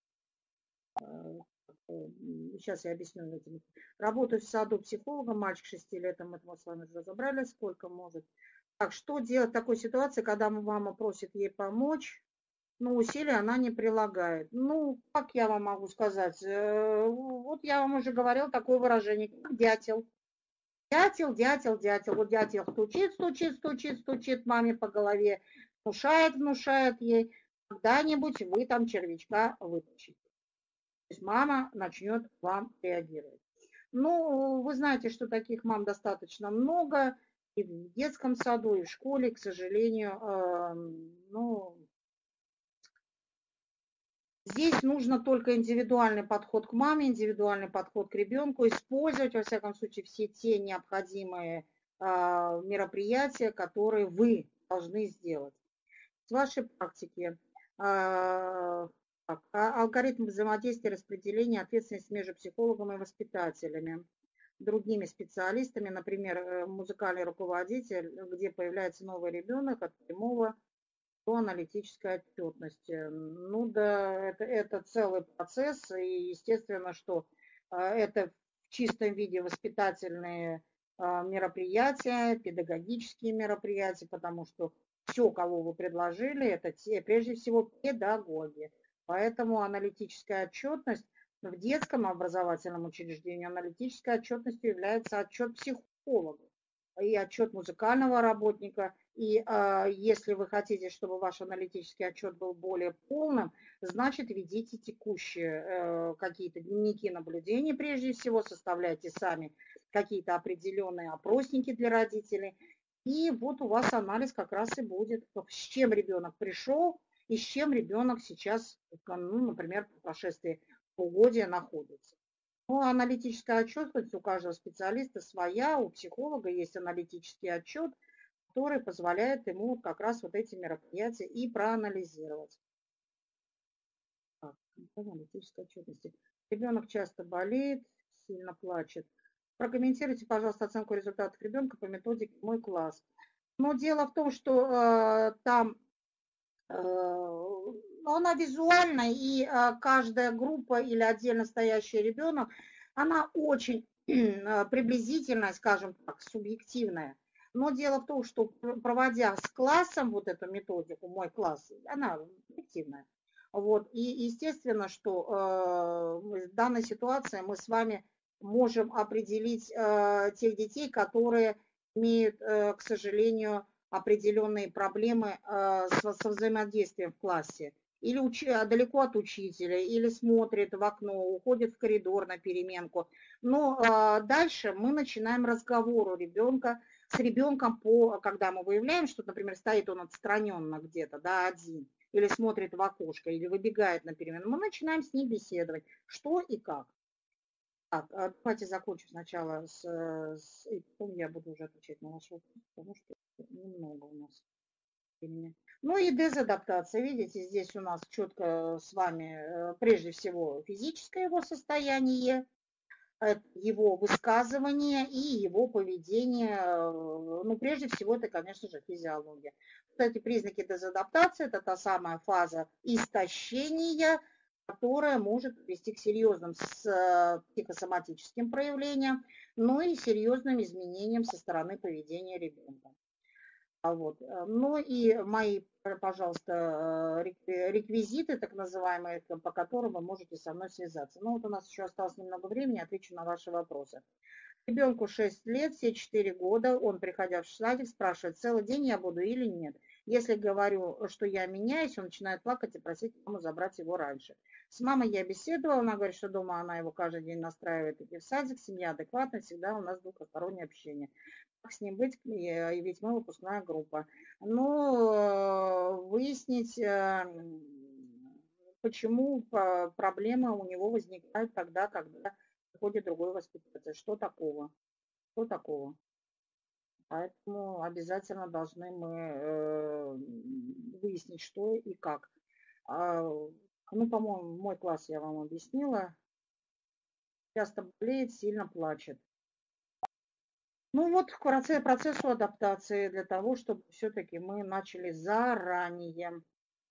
сейчас я объясню. Работаю в саду психологом, мальчик 6 лет, мы с вами разобрали, сколько может. Так, что делать в такой ситуации, когда мама просит ей помочь, но усилия она не прилагает? Ну, как я вам могу сказать? Вот я вам уже говорил такое выражение, как дятел. Дятел, дятел, дятел. Вот дятел стучит маме по голове, внушает ей, когда-нибудь вы там червячка вытащите. То есть мама начнет вам реагировать. Ну, вы знаете, что таких мам достаточно много и в детском саду, и в школе, к сожалению. Ну, здесь нужно только индивидуальный подход к маме, индивидуальный подход к ребенку, использовать, во всяком случае, все те необходимые мероприятия, которые вы должны сделать. С вашей практики алгоритм взаимодействия, распределения ответственности между психологом и воспитателями, другими специалистами, например, музыкальный руководитель, где появляется новый ребенок от прямого до аналитической отчетности. Ну да, это целый процесс, и естественно, что это в чистом виде воспитательные мероприятия, педагогические мероприятия, потому что все, кого вы предложили, это прежде всего педагоги. Поэтому аналитическая отчетность в детском образовательном учреждении, аналитической отчетностью является отчет психолога и отчет музыкального работника. И если вы хотите, чтобы ваш аналитический отчет был более полным, значит, ведите текущие какие-то дневники наблюдений, прежде всего, составляйте сами какие-то определенные опросники для родителей. И вот у вас анализ как раз и будет, с чем ребенок пришел и с чем ребенок сейчас, ну, например, по прошествии полугодия находится. Ну, аналитическая отчетность у каждого специалиста своя, у психолога есть аналитический отчет, который позволяет ему как раз вот эти мероприятия и проанализировать. Так, аналитической отчетности. Ребенок часто болеет, сильно плачет. Прокомментируйте, пожалуйста, оценку результатов ребенка по методике «Мой класс». Но дело в том, что там она визуальная, и каждая группа или отдельно стоящий ребенок, она очень приблизительная, скажем так, субъективная. Но дело в том, что проводя с классом вот эту методику, мой класс, она объективная. Вот. И естественно, что в данной ситуации мы с вами можем определить тех детей, которые имеют, к сожалению, определенные проблемы со взаимодействием в классе. Или далеко от учителя, или смотрит в окно, уходит в коридор на переменку. Но дальше мы начинаем разговор у ребенка с ребенком, когда мы выявляем, что, например, стоит он отстраненно где-то, да, один, или смотрит в окошко, или выбегает на перемену, мы начинаем с ним беседовать, что и как. Так, давайте закончим сначала и потом я буду уже отвечать на ваши вопросы, потому что немного у нас. времени. Ну и дезадаптация. Видите, здесь у нас четко с вами прежде всего физическое его состояние, его высказывание и его поведение. Ну, прежде всего, это, конечно же, физиология. Кстати, признаки дезадаптации – это та самая фаза истощения, которая может привести к серьезным психосоматическим проявлениям, но и серьезным изменениям со стороны поведения ребенка. Вот. Ну и мои, пожалуйста, реквизиты, так называемые, по которым вы можете со мной связаться. Ну вот у нас еще осталось немного времени, отвечу на ваши вопросы. Ребенку 6 лет, все 4 года, он, приходя в садик, спрашивает, целый день я буду или нет. Если говорю, что я меняюсь, он начинает плакать и просить маму забрать его раньше. С мамой я беседовала, она говорит, что дома она его каждый день настраивает идти в садик, семья адекватная, всегда у нас двухстороннее общение. Как с ним быть, ведь мы выпускная группа. Но выяснить, почему проблема у него возникает тогда, когда приходит другой воспитатель. Что такого? Что такого? Поэтому обязательно должны мы выяснить, что и как. Ну, по-моему, мой класс я вам объяснила. Часто болеет, сильно плачет. Ну вот к процессу адаптации для того, чтобы все-таки мы начали заранее.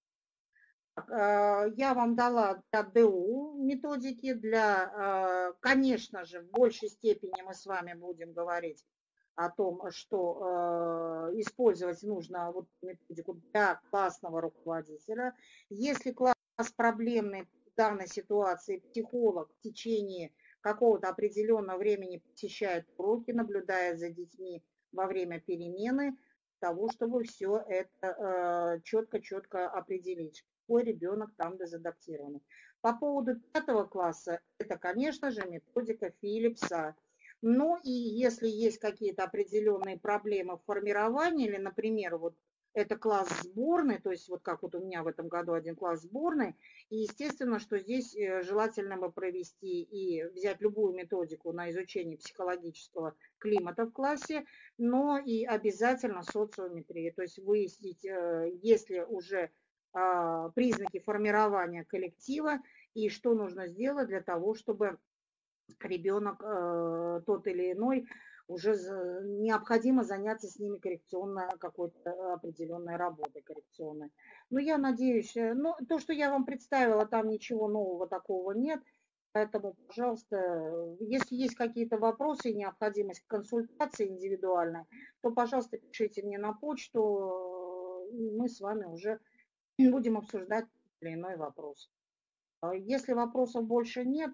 Я вам дала для ДУ методики, конечно же, в большей степени мы с вами будем говорить о том, что использовать нужно вот методику для классного руководителя. Если класс проблемный в данной ситуации, психолог в течение какого-то определенного времени посещает уроки, наблюдая за детьми во время перемены, того, чтобы все это четко-четко определить, какой ребенок там дезадаптированный. По поводу 5 класса, это, конечно же, методика Филлипса. Ну и если есть какие-то определенные проблемы в формировании, или, например, вот это класс сборной, то есть вот как вот у меня в этом году один класс сборной, и естественно, что здесь желательно бы провести и взять любую методику на изучение психологического климата в классе, но и обязательно социометрию, то есть выяснить, есть ли уже признаки формирования коллектива и что нужно сделать для того, чтобы ребенок тот или иной уже необходимо заняться с ними коррекционной какой-то определенной работой коррекционной. Но я надеюсь, ну, то, что я вам представила, там ничего нового такого нет. Поэтому, пожалуйста, если есть какие-то вопросы и необходимость консультации индивидуальной, то, пожалуйста, пишите мне на почту, и мы с вами уже будем обсуждать тот или иной вопрос. Если вопросов больше нет,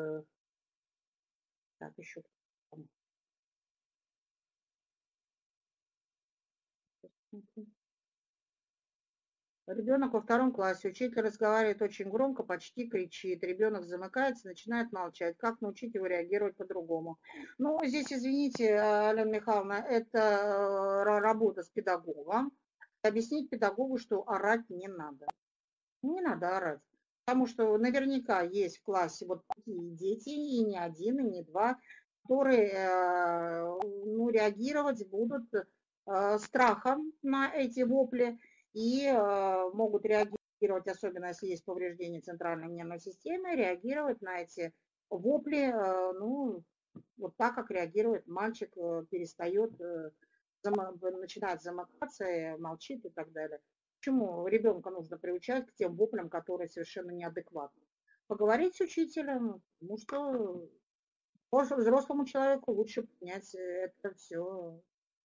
так, еще. Ребенок во 2 классе, учитель разговаривает очень громко, почти кричит. Ребенок замыкается, начинает молчать. Как научить его реагировать по-другому? Ну, здесь, извините, Алена Михайловна, это работа с педагогом. Объяснить педагогу, что орать не надо. Не надо орать. Потому что наверняка есть в классе вот такие дети, и не один, и не два, которые ну, реагировать будут страхом на эти вопли и могут реагировать, особенно если есть повреждение центральной нервной системы, реагировать на эти вопли, ну, вот так, как реагирует мальчик, перестает, начинает замыкаться, молчит и так далее. Почему ребенка нужно приучать к тем воплям, которые совершенно неадекватны? Поговорить с учителем, потому что взрослому человеку лучше понять это все.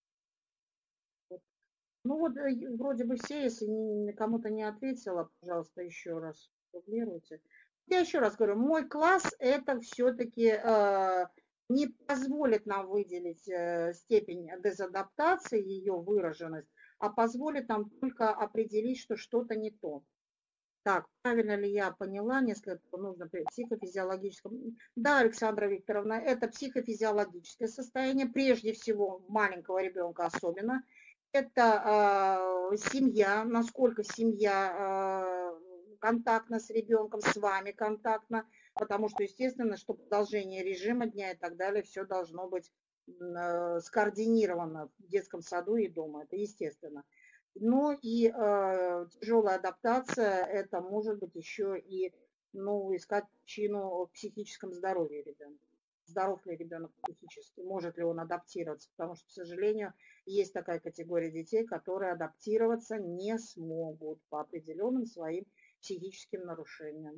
Ну вот вроде бы все, если кому-то не ответила, пожалуйста, еще раз дублируйте. Я еще раз говорю, мой класс это все-таки не позволит нам выделить степень дезадаптации, ее выраженность, а позволит нам только определить, что что-то не то. Так, правильно ли я поняла, несколько нужно психофизиологическое. Да, Александра Викторовна, это психофизиологическое состояние, прежде всего маленького ребенка особенно. Это семья, насколько семья контактна с ребенком, с вами контактна, потому что, естественно, что продолжение режима дня и так далее, все должно быть скоординировано в детском саду и дома, это естественно. Ну и тяжелая адаптация, это может быть еще и, ну, искать причину в психическом здоровье ребенка. Здоров ли ребенок психически, может ли он адаптироваться, потому что, к сожалению, есть такая категория детей, которые адаптироваться не смогут по определенным своим психическим нарушениям.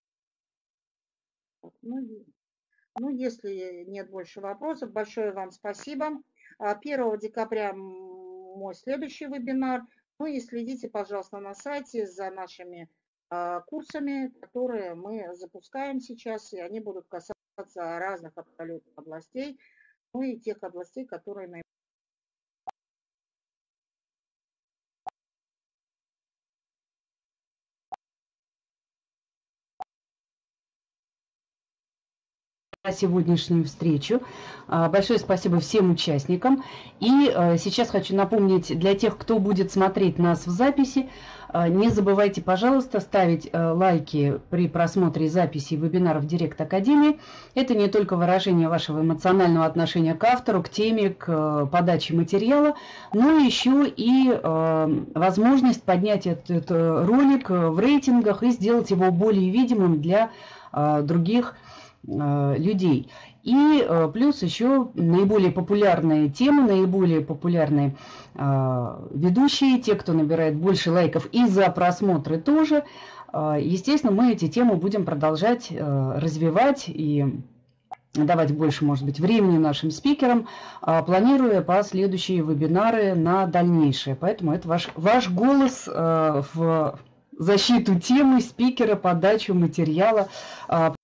Ну, если нет больше вопросов, большое вам спасибо. 1 декабря мой следующий вебинар. Ну и следите, пожалуйста, на сайте за нашими курсами, которые мы запускаем сейчас, и они будут касаться разных абсолютно областей, ну и тех областей, которые наиболее. На сегодняшнюю встречу. Большое спасибо всем участникам. И сейчас хочу напомнить для тех, кто будет смотреть нас в записи, не забывайте, пожалуйста, ставить лайки при просмотре записи вебинаров Директ Академии. Это не только выражение вашего эмоционального отношения к автору, к теме, к подаче материала, но еще и возможность поднять этот ролик в рейтингах и сделать его более видимым для других людей. И плюс еще наиболее популярные темы, наиболее популярные ведущие, те, кто набирает больше лайков и за просмотры тоже. Естественно, мы эти темы будем продолжать развивать и давать больше, может быть, времени нашим спикерам, планируя последующие вебинары на дальнейшее. Поэтому это ваш голос в защиту темы, спикера, подачу материала.